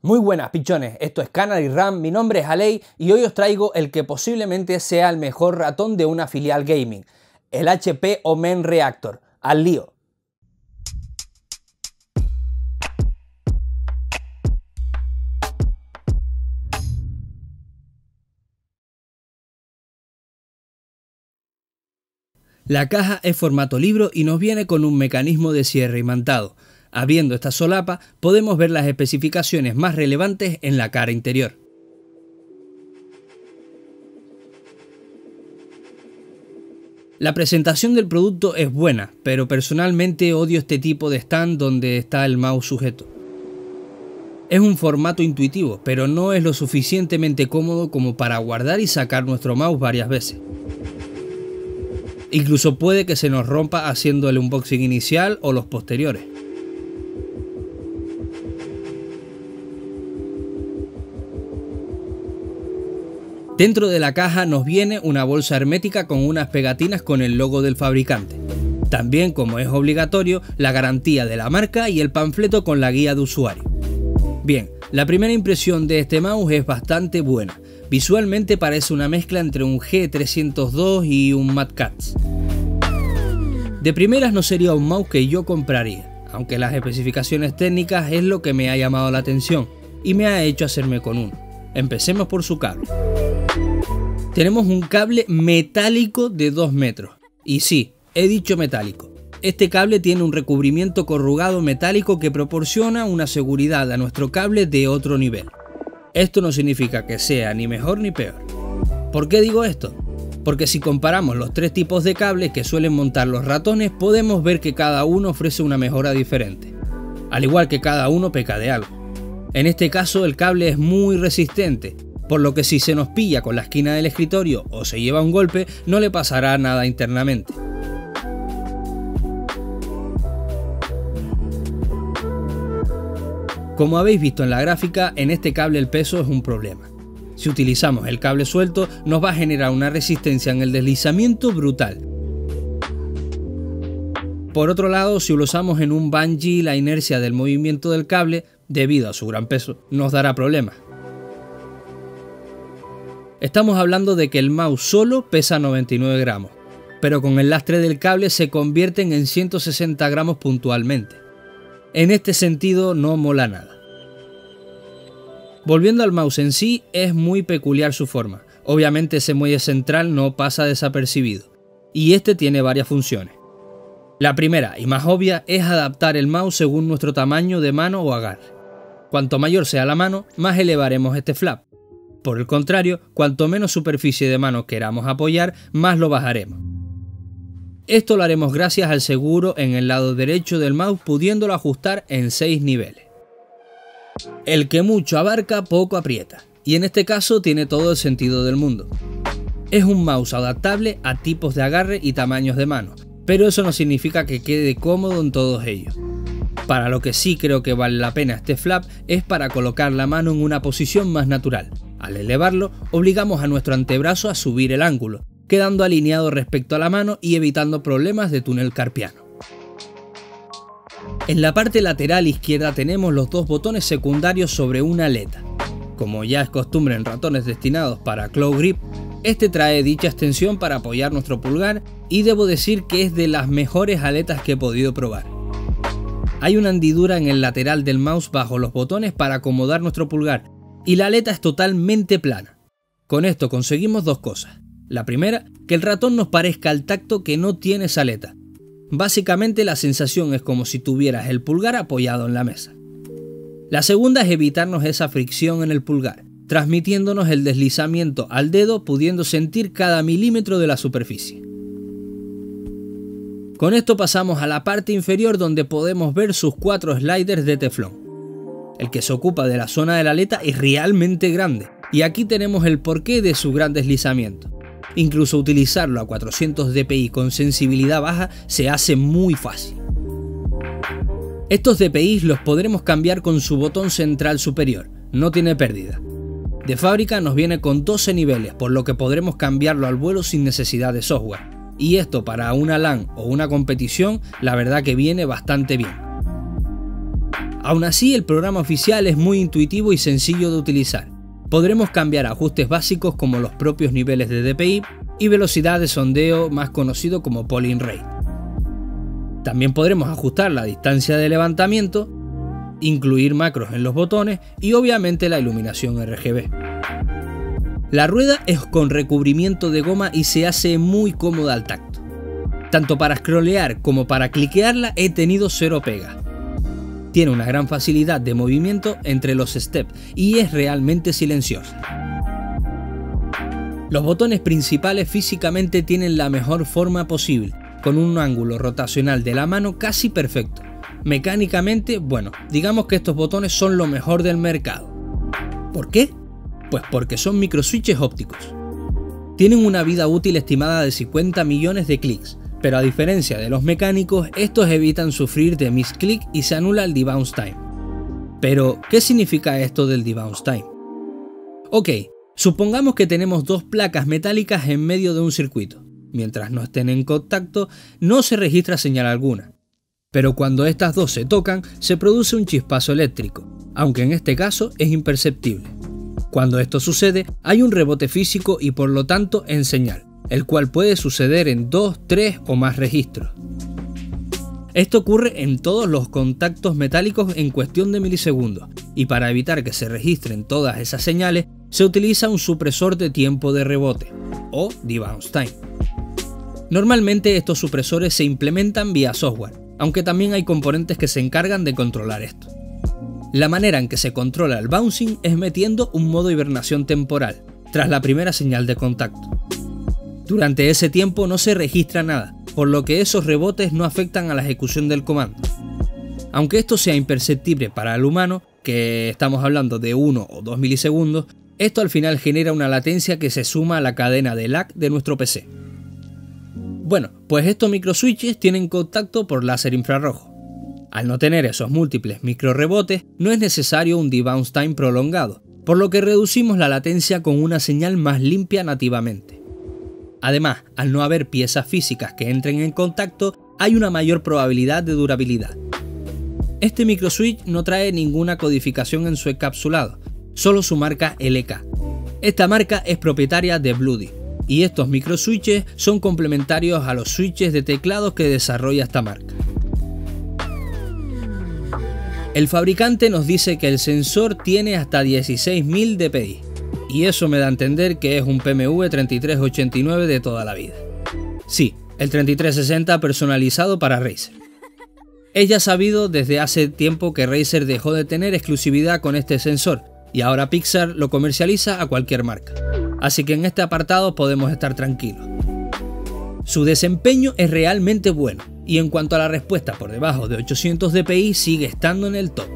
Muy buenas pichones, esto es Canary RAM, mi nombre es Aley y hoy os traigo el que posiblemente sea el mejor ratón de una filial gaming, el HP Omen Reactor. ¡Al lío! La caja es formato libro y nos viene con un mecanismo de cierre imantado. Abriendo esta solapa podemos ver las especificaciones más relevantes en la cara interior. La presentación del producto es buena, pero personalmente odio este tipo de stand donde está el mouse sujeto. Es un formato intuitivo, pero no es lo suficientemente cómodo como para guardar y sacar nuestro mouse varias veces. Incluso puede que se nos rompa haciendo el unboxing inicial o los posteriores. Dentro de la caja nos viene una bolsa hermética con unas pegatinas con el logo del fabricante. También, como es obligatorio, la garantía de la marca y el panfleto con la guía de usuario. Bien, la primera impresión de este mouse es bastante buena. Visualmente parece una mezcla entre un G302 y un Mad Catz. De primeras no sería un mouse que yo compraría, aunque las especificaciones técnicas es lo que me ha llamado la atención y me ha hecho hacerme con uno. Empecemos por su cable. Tenemos un cable metálico de 2 metros. Y sí, he dicho metálico. Este cable tiene un recubrimiento corrugado metálico que proporciona una seguridad a nuestro cable de otro nivel. Esto no significa que sea ni mejor ni peor. ¿Por qué digo esto? Porque si comparamos los tres tipos de cables que suelen montar los ratones, podemos ver que cada uno ofrece una mejora diferente. Al igual que cada uno peca de algo. En este caso el cable es muy resistente, por lo que si se nos pilla con la esquina del escritorio o se lleva un golpe, no le pasará nada internamente. Como habéis visto en la gráfica, en este cable el peso es un problema. Si utilizamos el cable suelto, nos va a generar una resistencia en el deslizamiento brutal. Por otro lado, si lo usamos en un bungee, la inercia del movimiento del cable, debido a su gran peso, nos dará problemas. Estamos hablando de que el mouse solo pesa 99 gramos, pero con el lastre del cable se convierten en 160 gramos puntualmente. En este sentido no mola nada. Volviendo al mouse en sí, es muy peculiar su forma. Obviamente ese muelle central no pasa desapercibido, y este tiene varias funciones. La primera y más obvia es adaptar el mouse según nuestro tamaño de mano o agarre. Cuanto mayor sea la mano, más elevaremos este flap. Por el contrario, cuanto menos superficie de mano queramos apoyar, más lo bajaremos. Esto lo haremos gracias al seguro en el lado derecho del mouse, pudiéndolo ajustar en 6 niveles. El que mucho abarca, poco aprieta, y en este caso tiene todo el sentido del mundo. Es un mouse adaptable a tipos de agarre y tamaños de mano, pero eso no significa que quede cómodo en todos ellos. Para lo que sí creo que vale la pena este flap es para colocar la mano en una posición más natural. Al elevarlo, obligamos a nuestro antebrazo a subir el ángulo, quedando alineado respecto a la mano y evitando problemas de túnel carpiano. En la parte lateral izquierda tenemos los dos botones secundarios sobre una aleta. Como ya es costumbre en ratones destinados para claw grip, este trae dicha extensión para apoyar nuestro pulgar y debo decir que es de las mejores aletas que he podido probar. Hay una hendidura en el lateral del mouse bajo los botones para acomodar nuestro pulgar y la aleta es totalmente plana. Con esto conseguimos dos cosas. La primera, que el ratón nos parezca al tacto que no tiene esa aleta. Básicamente la sensación es como si tuvieras el pulgar apoyado en la mesa. La segunda es evitarnos esa fricción en el pulgar, transmitiéndonos el deslizamiento al dedo, pudiendo sentir cada milímetro de la superficie. Con esto pasamos a la parte inferior donde podemos ver sus 4 sliders de teflón. El que se ocupa de la zona de la aleta es realmente grande, y aquí tenemos el porqué de su gran deslizamiento. Incluso utilizarlo a 400 dpi con sensibilidad baja se hace muy fácil. Estos dpi los podremos cambiar con su botón central superior, no tiene pérdida. De fábrica nos viene con 12 niveles, por lo que podremos cambiarlo al vuelo sin necesidad de software. Y esto para una LAN o una competición, la verdad que viene bastante bien. Aún así, el programa oficial es muy intuitivo y sencillo de utilizar. Podremos cambiar ajustes básicos como los propios niveles de DPI y velocidad de sondeo, más conocido como polling rate. También podremos ajustar la distancia de levantamiento, incluir macros en los botones y obviamente la iluminación RGB. La rueda es con recubrimiento de goma y se hace muy cómoda al tacto. Tanto para scrollear como para cliquearla he tenido cero pega. Tiene una gran facilidad de movimiento entre los steps y es realmente silenciosa. Los botones principales físicamente tienen la mejor forma posible, con un ángulo rotacional de la mano casi perfecto. Mecánicamente, bueno, digamos que estos botones son lo mejor del mercado. ¿Por qué? Pues porque son microswitches ópticos. Tienen una vida útil estimada de 50 millones de clics, pero a diferencia de los mecánicos, estos evitan sufrir de misclick y se anula el debounce time. Pero, ¿qué significa esto del debounce time? Ok, supongamos que tenemos dos placas metálicas en medio de un circuito. Mientras no estén en contacto, no se registra señal alguna. Pero cuando estas dos se tocan, se produce un chispazo eléctrico, aunque en este caso es imperceptible. Cuando esto sucede, hay un rebote físico y por lo tanto en señal, el cual puede suceder en 2, 3 o más registros. Esto ocurre en todos los contactos metálicos en cuestión de milisegundos, y para evitar que se registren todas esas señales, se utiliza un supresor de tiempo de rebote, o debounce time. Normalmente estos supresores se implementan vía software, aunque también hay componentes que se encargan de controlar esto. La manera en que se controla el bouncing es metiendo un modo hibernación temporal, tras la primera señal de contacto. Durante ese tiempo no se registra nada, por lo que esos rebotes no afectan a la ejecución del comando. Aunque esto sea imperceptible para el humano, que estamos hablando de 1 o 2 milisegundos, esto al final genera una latencia que se suma a la cadena de lag de nuestro PC. Bueno, pues estos microswitches tienen contacto por láser infrarrojo. Al no tener esos múltiples microrebotes, no es necesario un debounce time prolongado, por lo que reducimos la latencia con una señal más limpia nativamente. Además, al no haber piezas físicas que entren en contacto, hay una mayor probabilidad de durabilidad. Este microswitch no trae ninguna codificación en su encapsulado, solo su marca LK. Esta marca es propietaria de Bloody, y estos microswitches son complementarios a los switches de teclados que desarrolla esta marca. El fabricante nos dice que el sensor tiene hasta 16.000 dpi, y eso me da a entender que es un PMV 3389 de toda la vida. Sí, el 3360 personalizado para Razer. Es ya sabido desde hace tiempo que Razer dejó de tener exclusividad con este sensor, y ahora Pixar lo comercializa a cualquier marca. Así que en este apartado podemos estar tranquilos. Su desempeño es realmente bueno, y en cuanto a la respuesta por debajo de 800 dpi sigue estando en el top.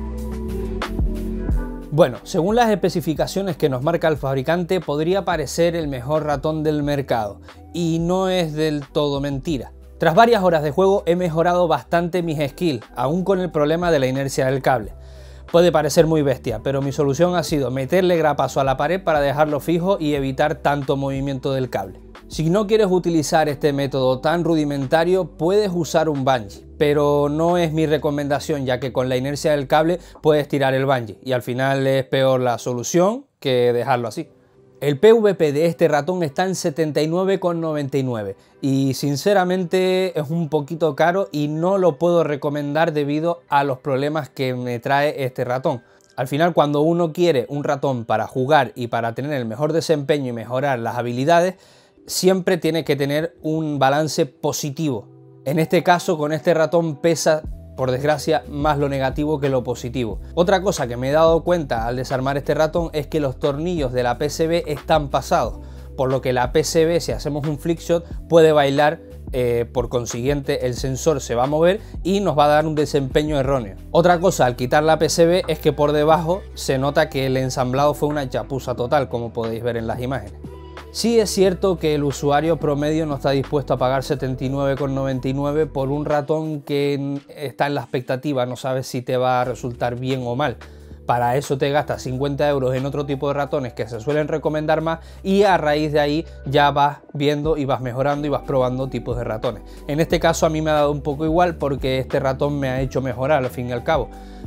Bueno, según las especificaciones que nos marca el fabricante, podría parecer el mejor ratón del mercado, y no es del todo mentira. Tras varias horas de juego he mejorado bastante mis skills, aún con el problema de la inercia del cable. Puede parecer muy bestia, pero mi solución ha sido meterle grapazo a la pared para dejarlo fijo y evitar tanto movimiento del cable. Si no quieres utilizar este método tan rudimentario, puedes usar un bungee, pero no es mi recomendación, ya que con la inercia del cable puedes tirar el bungee y al final es peor la solución que dejarlo así. El PVP de este ratón está en 79,99 y sinceramente es un poquito caro y no lo puedo recomendar debido a los problemas que me trae este ratón. Al final, cuando uno quiere un ratón para jugar y para tener el mejor desempeño y mejorar las habilidades, siempre tiene que tener un balance positivo. En este caso, con este ratón pesa, por desgracia, más lo negativo que lo positivo. Otra cosa que me he dado cuenta al desarmar este ratón es que los tornillos de la PCB están pasados, por lo que la PCB, si hacemos un flickshot, puede bailar, por consiguiente el sensor se va a mover y nos va a dar un desempeño erróneo. Otra cosa al quitar la PCB es que por debajo se nota que el ensamblado fue una chapuza total, como podéis ver en las imágenes. Sí es cierto que el usuario promedio no está dispuesto a pagar 79,99 por un ratón que está en la expectativa, no sabes si te va a resultar bien o mal. Para eso te gastas 50 euros en otro tipo de ratones que se suelen recomendar más y a raíz de ahí ya vas viendo y vas mejorando y vas probando tipos de ratones. En este caso a mí me ha dado un poco igual porque este ratón me ha hecho mejorar al fin y al cabo.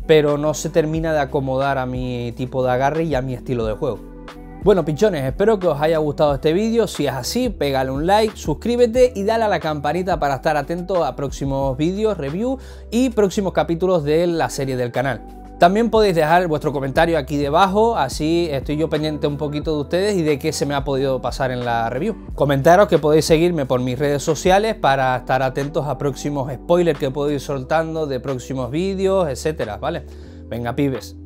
pero no se termina de acomodar a mi tipo de agarre y a mi estilo de juego. Bueno, pichones, espero que os haya gustado este vídeo. Si es así, pégale un like, suscríbete y dale a la campanita para estar atento a próximos vídeos, reviews y próximos capítulos de la serie del canal. También podéis dejar vuestro comentario aquí debajo, así estoy yo pendiente un poquito de ustedes y de qué se me ha podido pasar en la review. Comentaros que podéis seguirme por mis redes sociales para estar atentos a próximos spoilers que puedo ir soltando de próximos vídeos, etcétera, ¿vale? Venga, pibes.